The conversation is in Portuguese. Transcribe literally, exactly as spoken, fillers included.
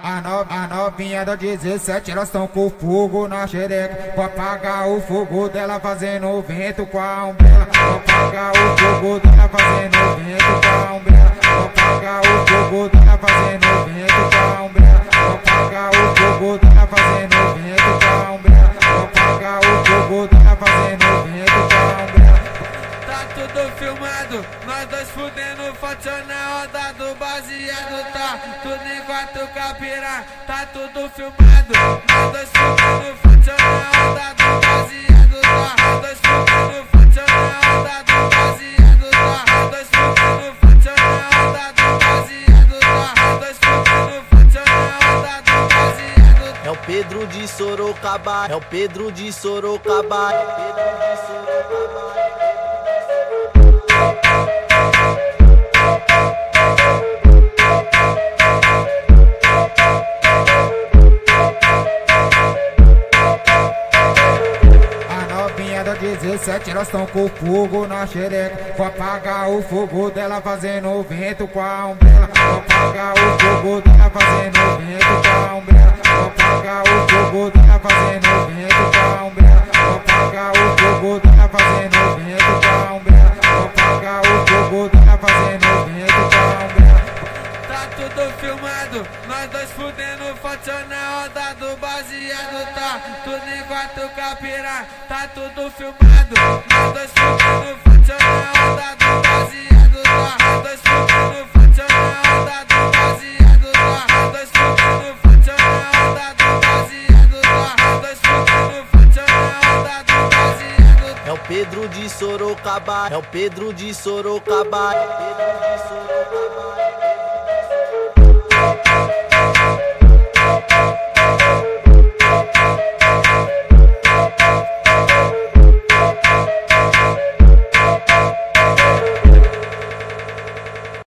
A, no, a novinha da dezessete, elas tão com fogo na xereca. Vou apagar o fogo dela fazendo vento com a umbrella. Vou apagar o fogo dela fazendo vento com a umbrella. Vou apagar o fogo dela fazendo vento com a umbrella. Vou apagar o fogo dela fazendo vento com a umbrella. Vou apagar o fogo dela fazendo vento com a umbrella. Tá tudo filmado, nós dois fudendo forte na roda do baseado. Tá tudo em quatro capira, tá tudo filmado. Nós dois fudendo forte na roda do baseado. Tá nós dois fudendo forte na roda do baseado. Tá nós dois fudendo forte na roda do baseado. Tá nós dois fudendo forte na roda do baseado. É o Pedro de Sorocaba, é o Pedro de Sorocaba, é o Pedro de Sorocaba. dezessete, elas tão com fogo na xereca. Vou apagar o fogo dela fazendo vento com a umbrella. Vou apagar o fogo dela fazendo vento com a umbrella. Vou apagar o fogo dela fazendo vento com a umbrella. Vou apagar o fogo dela fazendo vento com a umbrella. Vou apagar o fogo dela fazendo vento com a umbrella. Tá tudo filmado, nós dois fudendo forte na roda do baseado. Tá tudo em quatro capira, tá tudo filmado. Nós dois fudendo forte na roda do baseado. Tá nós dois fudendo forte na roda do baseado. Tá nós dois fudendo forte na roda do baseado. Tá nós dois fudendo forte na roda do baseado. É o Pedro de Sorocaba, é o Pedro de Sorocaba, é o Pedro de Sorocaba.